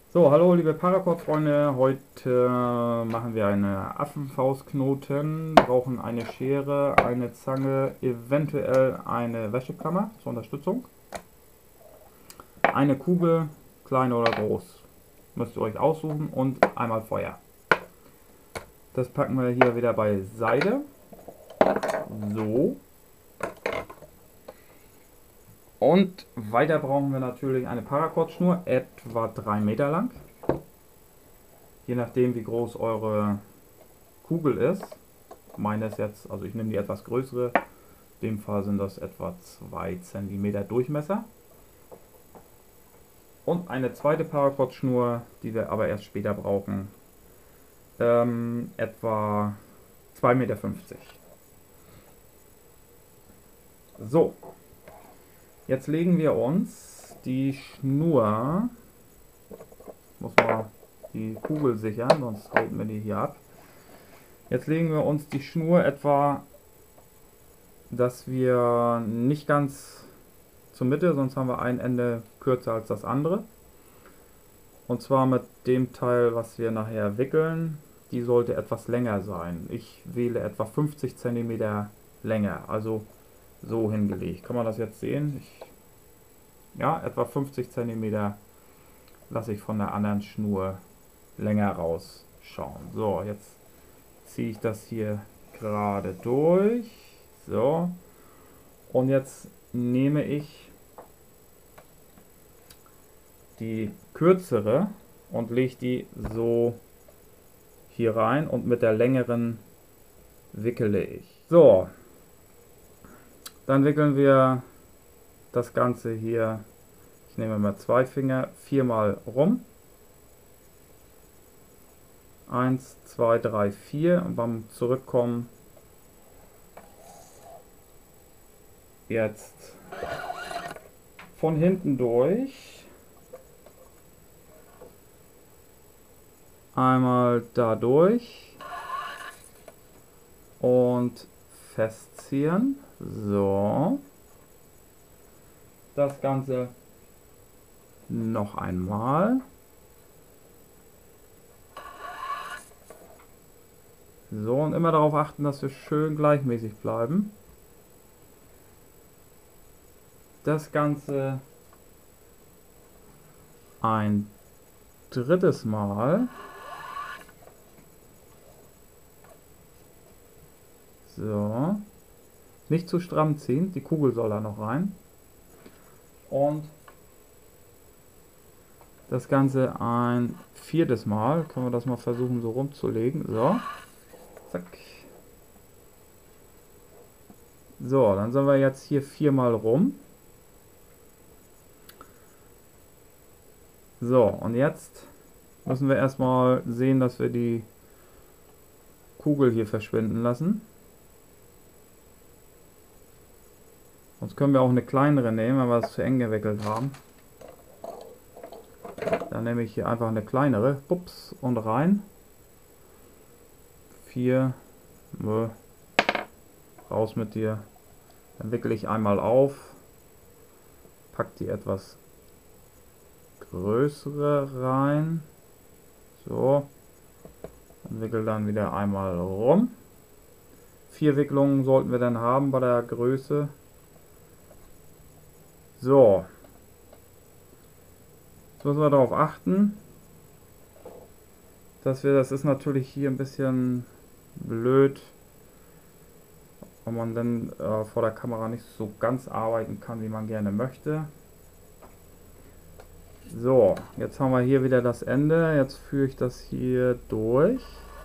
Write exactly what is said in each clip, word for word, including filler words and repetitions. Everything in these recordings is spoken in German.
So, hallo liebe Paracord-Freunde, heute machen wir eine Affenfaustknoten, brauchen eine Schere, eine Zange, eventuell eine Wäschekammer zur Unterstützung, eine Kugel, klein oder groß, müsst ihr euch aussuchen und einmal Feuer. Das packen wir hier wieder beiseite, so. Und weiter brauchen wir natürlich eine Paracord-Schnur, etwa drei Meter lang. Je nachdem wie groß eure Kugel ist. Meine ist jetzt, also ich nehme die etwas größere. In dem Fall sind das etwa zwei Zentimeter Durchmesser. Und eine zweite Paracord-Schnur, die wir aber erst später brauchen. Ähm, etwa zwei Meter fünfzig. So, jetzt legen wir uns die Schnur, muss man die Kugel sichern, sonst hauten wir die hier ab. Jetzt legen wir uns die Schnur etwa, dass wir nicht ganz zur Mitte, sonst haben wir ein Ende kürzer als das andere. Und zwar mit dem Teil, was wir nachher wickeln, die sollte etwas länger sein. Ich wähle etwa fünfzig Zentimeter länger, also so hingelegt. Kann man das jetzt sehen? Ich, ja, etwa fünfzig Zentimeter lasse ich von der anderen Schnur länger rausschauen. So, jetzt ziehe ich das hier gerade durch. So, und jetzt nehme ich die kürzere und lege die so hier rein und mit der längeren wickele ich. So, dann wickeln wir das Ganze hier, ich nehme mal zwei Finger, viermal rum. Eins, zwei, drei, vier und beim Zurückkommen jetzt von hinten durch. Einmal da durch und festziehen. So. Das Ganze noch einmal. So, und immer darauf achten, dass wir schön gleichmäßig bleiben. Das Ganze ein drittes Mal. So. Nicht zu stramm ziehen, die Kugel soll da noch rein. Und das Ganze ein viertes Mal. Können wir das mal versuchen so rumzulegen. So. Zack. So, dann sind wir jetzt hier viermal rum. So, und jetzt müssen wir erstmal sehen, dass wir die Kugel hier verschwinden lassen. Sonst können wir auch eine kleinere nehmen, wenn wir es zu eng gewickelt haben. Dann nehme ich hier einfach eine kleinere. Ups, und rein. Vier. Nö. Raus mit dir. Dann wickele ich einmal auf. Pack die etwas größere rein. So. Und wickel dann wieder einmal rum. Vier Wicklungen sollten wir dann haben bei der Größe. So. Jetzt müssen wir darauf achten, dass wir, das ist natürlich hier ein bisschen blöd, wenn man dann äh, vor der Kamera nicht so ganz arbeiten kann, wie man gerne möchte. So, jetzt haben wir hier wieder das Ende. Jetzt führe ich das hier durch.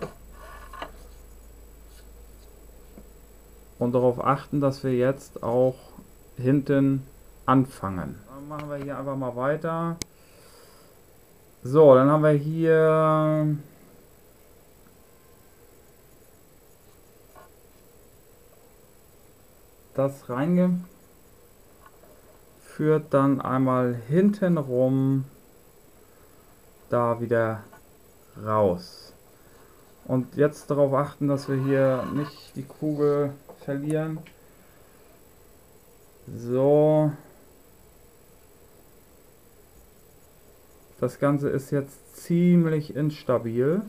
Und darauf achten, dass wir jetzt auch hinten anfangen. Dann machen wir hier einfach mal weiter. So, dann haben wir hier das reingeführt, dann einmal hinten rum da wieder raus. Und jetzt darauf achten, dass wir hier nicht die Kugel verlieren. So. Das Ganze ist jetzt ziemlich instabil.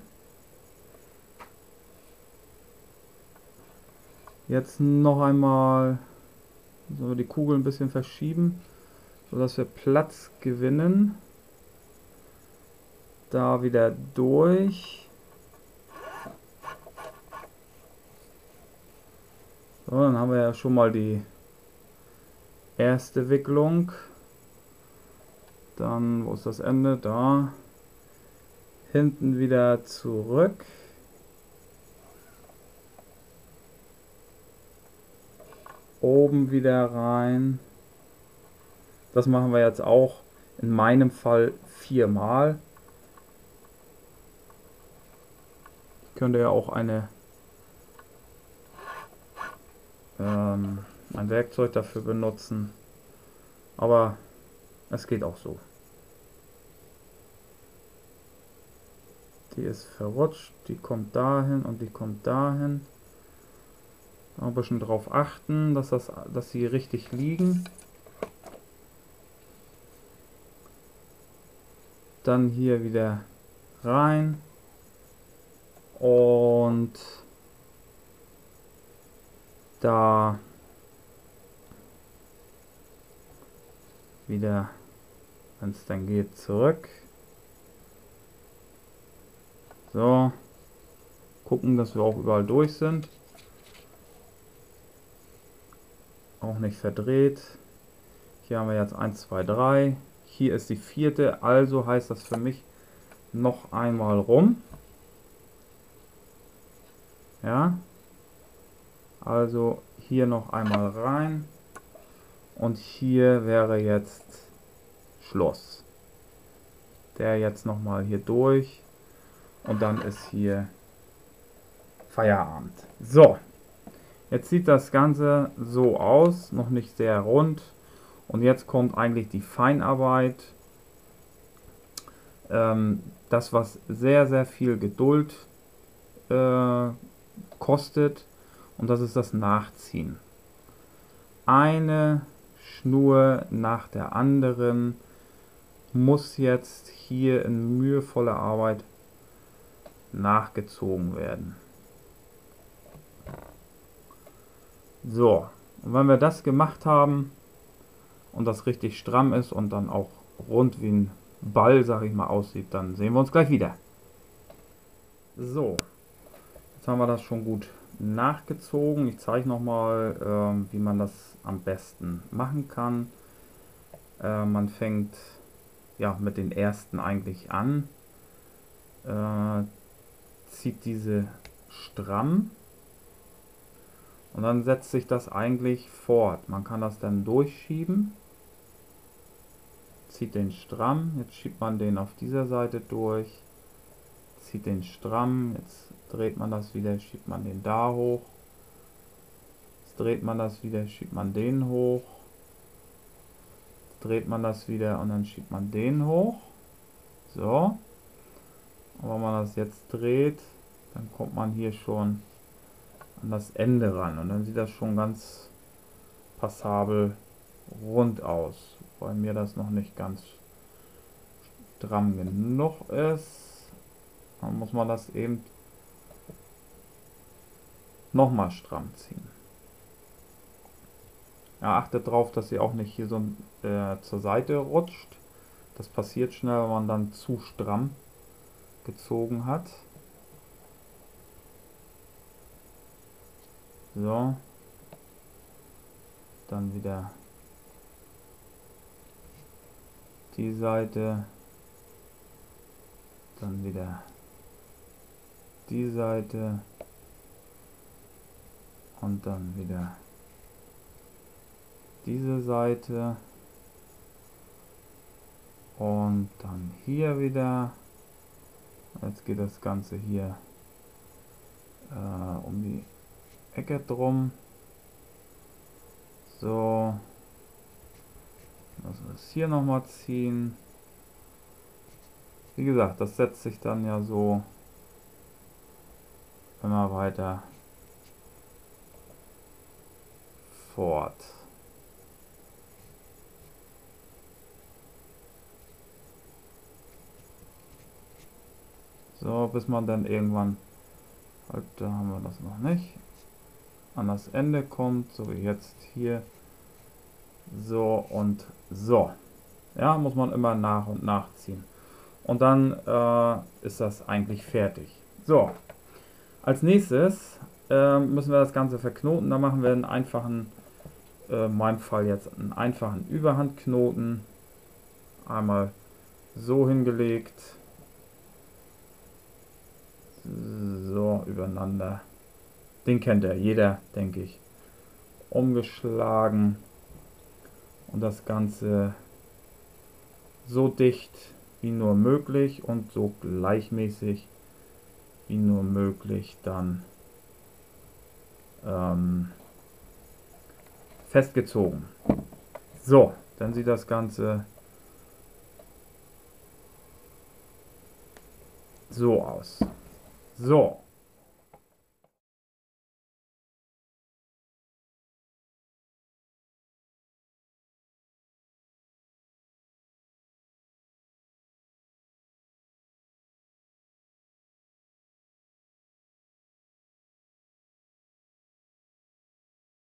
Jetzt noch einmal so die Kugel ein bisschen verschieben, sodass wir Platz gewinnen. Da wieder durch. So, dann haben wir ja schon mal die erste Wicklung. Dann, wo ist das Ende? Da. Hinten wieder zurück. Oben wieder rein. Das machen wir jetzt auch in meinem Fall viermal. Ich könnte ja auch eine ähm, ein Werkzeug dafür benutzen, aber es geht auch so. Die ist verrutscht, die kommt dahin und die kommt dahin. Ein bisschen darauf achten, dass, das, dass sie richtig liegen. Dann hier wieder rein und da wieder, wenn es dann geht, zurück. So, gucken, dass wir auch überall durch sind. Auch nicht verdreht. Hier haben wir jetzt eins, zwei, drei. Hier ist die vierte, also heißt das für mich noch einmal rum. Ja, also hier noch einmal rein und hier wäre jetzt Schluss. Der jetzt noch mal hier durch und dann ist hier Feierabend. So, jetzt sieht das Ganze so aus, noch nicht sehr rund. Und jetzt kommt eigentlich die Feinarbeit. Ähm, das, was sehr, sehr viel Geduld äh, kostet. Und das ist das Nachziehen. Eine Schnur nach der anderen muss jetzt hier in mühevoller Arbeit nachgezogen werden. So, und wenn wir das gemacht haben und das richtig stramm ist und dann auch rund wie ein Ball, sag ich mal, aussieht, dann sehen wir uns gleich wieder. So, jetzt haben wir das schon gut nachgezogen. Ich zeige nochmal, äh, wie man das am besten machen kann. Äh, man fängt ja mit den ersten eigentlich an, äh, zieht diese stramm und dann setzt sich das eigentlich fort. Man kann das dann durchschieben, zieht den stramm, jetzt schiebt man den auf dieser Seite durch, zieht den stramm, jetzt dreht man das wieder, schiebt man den da hoch, jetzt dreht man das wieder, schiebt man den hoch, jetzt dreht man das wieder und dann schiebt man den hoch. So, und wenn man das jetzt dreht, dann kommt man hier schon an das Ende ran und dann sieht das schon ganz passabel rund aus, weil mir das noch nicht ganz stramm genug ist. Dann muss man das eben nochmal stramm ziehen. Ja, achtet darauf, dass sie auch nicht hier so äh, zur Seite rutscht. Das passiert schnell, wenn man dann zu stramm gezogen hat. So, dann wieder die Seite, dann wieder die Seite und dann wieder diese Seite und dann hier wieder. Jetzt geht das Ganze hier äh, um die Ecke drum. So, lassen wir es hier nochmal ziehen. Wie gesagt, das setzt sich dann ja so immer weiter fort. So, bis man dann irgendwann, halt, da haben wir das noch nicht, an das Ende kommt, so wie jetzt hier. So und so. Ja, muss man immer nach und nach ziehen. Und dann äh, ist das eigentlich fertig. So, als nächstes äh, müssen wir das Ganze verknoten. Da machen wir einen einfachen, äh, in meinem Fall jetzt einen einfachen Überhandknoten. Einmal so hingelegt. So, übereinander. Den kennt ja jeder, denke ich. Umgeschlagen. Und das Ganze so dicht wie nur möglich und so gleichmäßig wie nur möglich dann ähm, festgezogen. So, dann sieht das Ganze so aus. So,